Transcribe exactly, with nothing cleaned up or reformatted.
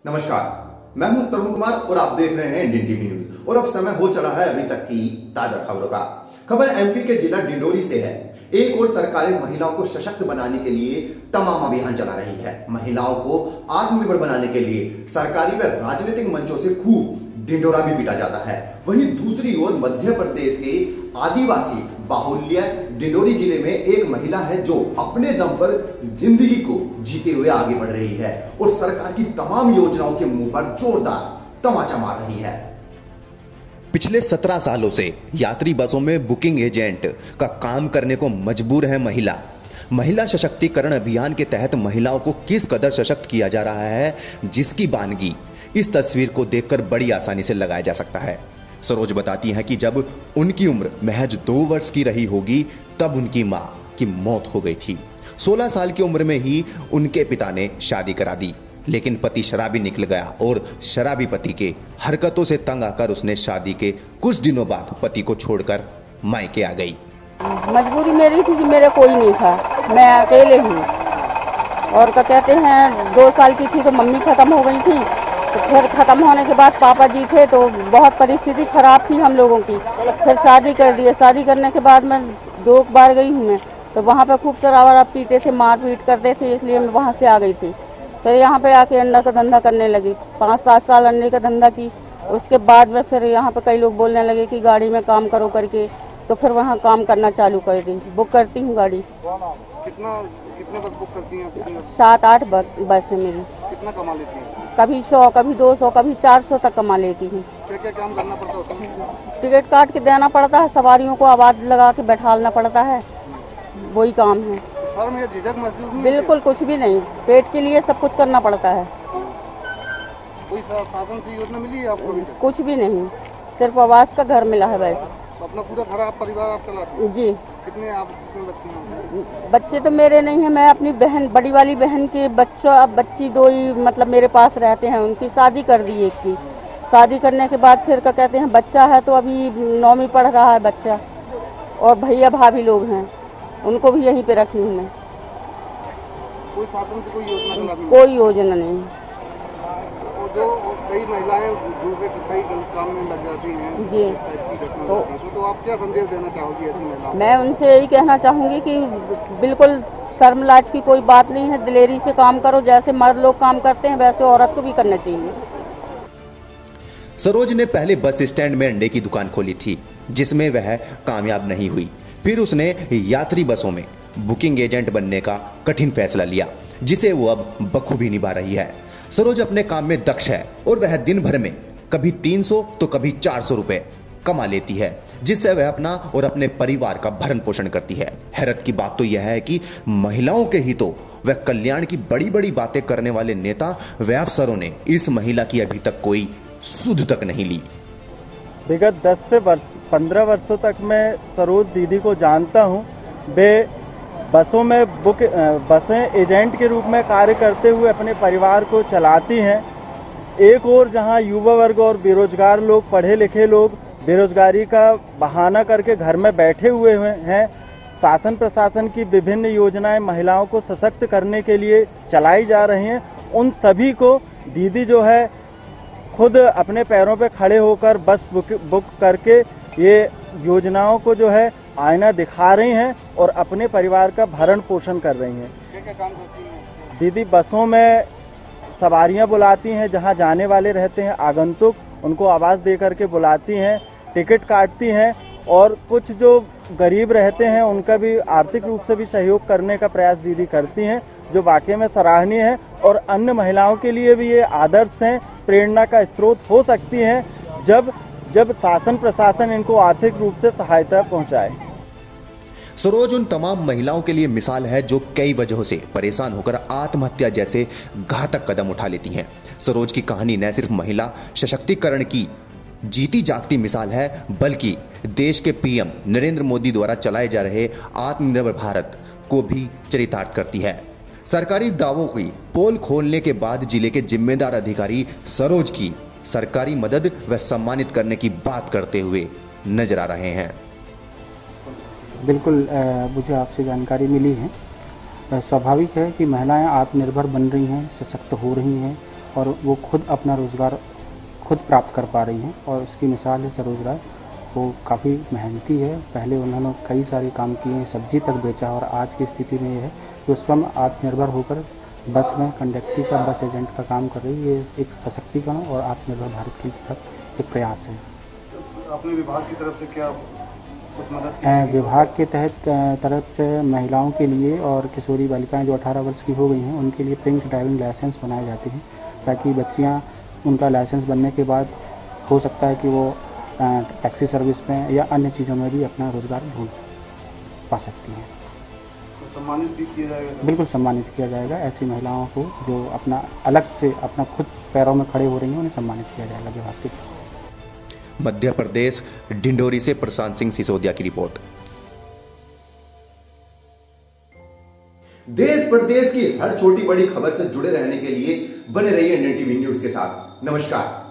नमस्कार, मैं हूं तरुण कुमार और आप देख रहे हैं इंडियन टीवी न्यूज। और अब समय हो चला है अभी तक की ताजा खबरों का। खबर एमपी के जिला डिंडोरी से है। एक और सरकारें महिलाओं को सशक्त बनाने के लिए तमाम अभियान चला रही है। महिलाओं को आत्मनिर्भर बनाने के लिए सरकारी व राजनीतिक मंचों से खूब डिंडोरा भी पीटा जाता है। वहीं दूसरी ओर मध्य प्रदेश के आदिवासी बाहुल्य डिंडोरी जिले में एक महिला है जो अपने दम पर जिंदगी को जीते हुए आगे बढ़ रही है और सरकार की तमाम योजनाओं के मुंह पर जोरदार तमाचा मार रही है। पिछले सत्रह सालों से यात्री बसों में बुकिंग एजेंट का काम करने को मजबूर है महिला। महिला सशक्तिकरण अभियान के तहत महिलाओं को किस कदर सशक्त किया जा रहा है, जिसकी बानगी इस तस्वीर को देखकर बड़ी आसानी से लगाया जा सकता है। सरोज बताती हैं कि जब उनकी उम्र महज दो वर्ष की रही होगी तब उनकी मां की मौत हो गई थी। सोलह साल की उम्र में ही उनके पिता ने शादी करा दी, लेकिन पति शराबी निकल गया और शराबी पति के हरकतों से तंग आकर उसने शादी के कुछ दिनों बाद पति को छोड़कर मायके आ गई। मजबूरी मेरी थी कि मेरे कोई नहीं था, मैं अकेले हूँ। और क्या कहते हैं, दो साल की थी तो मम्मी खत्म हो गई थी। तो फिर ख़त्म होने के बाद पापा जी थे तो बहुत परिस्थिति ख़राब थी हम लोगों की। फिर शादी कर दी। शादी करने के बाद मैं दो बार गई हूँ मैं, तो वहाँ पे खूब शराब पीते थे, मार पीट करते थे, इसलिए मैं वहाँ से आ गई थी। फिर यहाँ पे आके अंडा का धंधा करने लगी। पाँच सात साल अंडे का धंधा की। उसके बाद में फिर यहाँ पे कई लोग बोलने लगे कि गाड़ी में काम करो करके, तो फिर वहाँ काम करना चालू कर दी। बुक करती हूँ गाड़ी। कितना कितने बस बुक करती हैं? सात आठ बस है मेरी। कितना कमा लेती हैं? कभी सौ, कभी दो सौ, कभी चार सौ तक कमा लेती हूँ। क्या क्या काम करना पड़ता है? टिकट काट के देना पड़ता है, सवारियों को आवाज लगा के बैठालना पड़ता है, वही काम है। सर मुझे झिझक महसूस नहीं? बिल्कुल कुछ भी नहीं, पेट के लिए सब कुछ करना पड़ता है। कोई शासन की योजना मिली है आपको? कुछ भी नहीं, सिर्फ आवास का घर मिला है बस। अपना पूरा घर आप परिवार आप चलाते हैं? जी। कितने आप कितने बच्चे हैं? बच्चे तो मेरे नहीं है, मैं अपनी बहन, बड़ी वाली बहन के बच्चों, अब बच्ची दो ही मतलब मेरे पास रहते हैं। उनकी शादी कर दी एक की। शादी करने के बाद फिर क्या कहते हैं, बच्चा है तो अभी नौवीं पढ़ रहा है बच्चा। और भैया भाभी लोग हैं, उनको भी यहीं पे रखी हूँ मैं। कोई शासन से कोई योजना का लाभ? कोई योजना नहीं। जो कई महिलाएं दूसरे कई गलत काम में लग जाती हैं जी, तो, तो आप क्या संदेश देना चाहोगी ऐसी महिलाओं? मैं उनसे यही कहना चाहूँगी कि बिल्कुल शर्म लाज की कोई बात नहीं है, दिलेरी से काम करो। जैसे मर्द लोग काम करते हैं वैसे औरत को भी करना चाहिए। सरोज ने पहले बस स्टैंड में अंडे की दुकान खोली थी, जिसमें वह कामयाब नहीं हुई। फिर उसने यात्री बसों में बुकिंग एजेंट बनने का कठिन फैसला लिया, जिसे वो अब बखूबी निभा रही है। सरोज अपने काम में दक्ष है और वह दिन भर में कभी तीन सौ तो कभी चार सौ रुपए कमा लेती है, जिससे वह अपना और अपने परिवार का भरण पोषण करती है। हैरत की बात तो यह है कि महिलाओं के हितों व कल्याण की बड़ी बड़ी बातें करने वाले नेता व अफसरों ने इस महिला की अभी तक कोई सुध तक नहीं ली। विगत दस से पंद्रह वर्षों तक मैं सरोज दीदी को जानता हूँ। वे बसों में बुक बसें एजेंट के रूप में कार्य करते हुए अपने परिवार को चलाती हैं। एक और जहां युवा वर्ग और बेरोजगार लोग, पढ़े लिखे लोग बेरोजगारी का बहाना करके घर में बैठे हुए हैं, शासन प्रशासन की विभिन्न योजनाएं महिलाओं को सशक्त करने के लिए चलाई जा रही हैं। उन सभी को दीदी जो है खुद अपने पैरों पे खड़े होकर बस बुक बुक करके ये योजनाओं को जो है आईना दिखा रही हैं और अपने परिवार का भरण पोषण कर रही हैं। क्या क्या काम करती हैं दीदी? बसों में सवारियां बुलाती हैं, जहां जाने वाले रहते हैं आगंतुक, उनको आवाज़ दे करके बुलाती हैं, टिकट काटती हैं और कुछ जो गरीब रहते हैं उनका भी आर्थिक रूप से भी सहयोग करने का प्रयास दीदी करती हैं, जो वाकई में सराहनीय है। और अन्य महिलाओं के लिए भी ये आदर्श हैं, प्रेरणा का स्रोत हो सकती हैं जब जब शासन प्रशासन इनको आर्थिक रूप से सहायता पहुंचाए। सरोज उन तमाम महिलाओं के लिए मिसाल है जो कई वजहों से परेशान होकर आत्महत्या जैसे घातक कदम उठा लेती हैं। सरोज की कहानी न सिर्फ महिला सशक्तिकरण की जीती जागती मिसाल है, बल्कि देश के पीएम नरेंद्र मोदी द्वारा चलाए जा रहे आत्मनिर्भर भारत को भी चरितार्थ करती है। सरकारी दावों की पोल खोलने के बाद जिले के जिम्मेदार अधिकारी सरोज की सरकारी मदद व सम्मानित करने की बात करते हुए नजर आ रहे हैं। बिल्कुल, मुझे आपसे जानकारी मिली है। स्वाभाविक है कि महिलाएं आत्मनिर्भर बन रही हैं, सशक्त हो रही हैं और वो खुद अपना रोज़गार खुद प्राप्त कर पा रही हैं। और उसकी मिसाल है सरोजराय, वो काफ़ी मेहनती है। पहले उन्होंने कई सारे काम किए हैं, सब्जी तक बेचा, और आज की स्थिति में ये है जो स्वयं आत्मनिर्भर होकर बस में कंडक्टर का, बस एजेंट का काम कर रही है। ये एक सशक्तिकरण और आत्मनिर्भर भारत की तरफ एक प्रयास है। अपने विभाग की तरफ से क्या कुछ मदद की? विभाग के तहत तरफ से महिलाओं के लिए और किशोरी बालिकाएं जो अठारह वर्ष की हो गई हैं उनके लिए पिंक ड्राइविंग लाइसेंस बनाए जाते हैं, ताकि बच्चियां उनका लाइसेंस बनने के बाद हो सकता है कि वो टैक्सी सर्विस में या अन्य चीज़ों में भी अपना रोज़गार ढूंढ पा सकती हैं। तो सम्मानित भी किया जाएगा? बिल्कुल सम्मानित किया जाएगा। ऐसी महिलाओं को जो अपना अलग से अपना खुद पैरों में खड़े हो रही हैं उन्हें सम्मानित किया जाएगा विभाग की। मध्य प्रदेश डिंडोरी से प्रशांत सिंह सिसोदिया की रिपोर्ट। देश प्रदेश की हर छोटी बड़ी खबर से जुड़े रहने के लिए बने रहिए इंडियन टीवी न्यूज के साथ। नमस्कार।